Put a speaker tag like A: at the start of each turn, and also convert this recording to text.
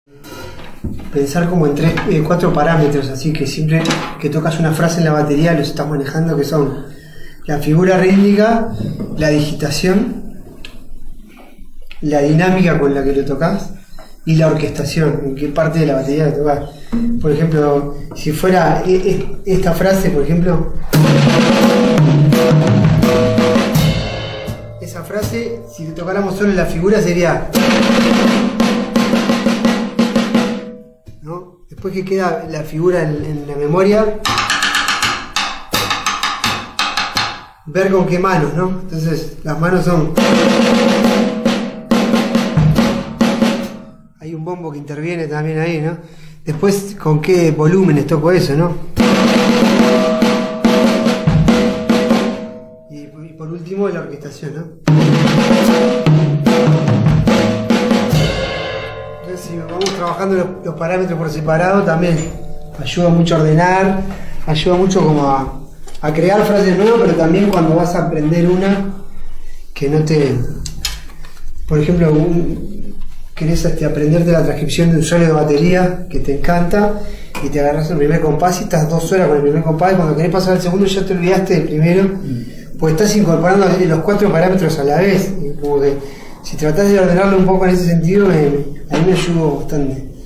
A: Pensar como en cuatro parámetros, así que siempre que tocas una frase en la batería los estás manejando, que son la figura rítmica, la digitación, la dinámica con la que lo tocas y la orquestación, en qué parte de la batería lo tocas. Por ejemplo, si fuera esta frase, por ejemplo, esa frase, si tocáramos solo la figura sería, ¿no? Después que queda la figura en la memoria, ver con qué manos, ¿no? Entonces las manos son, hay un bombo que interviene también ahí, ¿no? Después con qué volúmenes toco eso, ¿no? Y por último la orquestación, ¿no? Entonces si vamos trabajando los parámetros por separado también ayuda mucho a ordenar, ayuda mucho como a crear frases nuevas, pero también cuando vas a aprender una que no te... Por ejemplo, querés aprenderte la transcripción de un solo de batería que te encanta y te agarras el primer compás y estás 2 horas con el primer compás y cuando querés pasar al segundo ya te olvidaste del primero, pues estás incorporando los 4 parámetros a la vez. Y como que si tratás de ordenarlo un poco en ese sentido, a mí me ayudó bastante.